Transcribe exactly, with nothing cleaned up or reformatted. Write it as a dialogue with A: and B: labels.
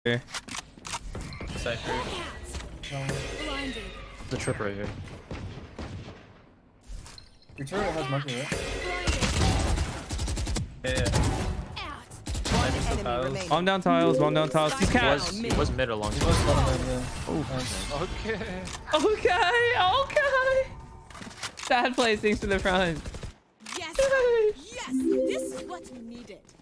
A: here.
B: Cypher.
C: The trip right here.
D: Your turret has monkey, right?
B: Yeah.
A: Bomb down tiles, bomb down tiles. He's
C: He
A: cat.
C: was, he was mid a long
D: He
C: time.
D: was bottom mid, yeah.
C: Oh,
D: Nice.
C: okay.
A: Okay, okay. Sad play, things to the front.
E: Yes, yes, this is what we needed.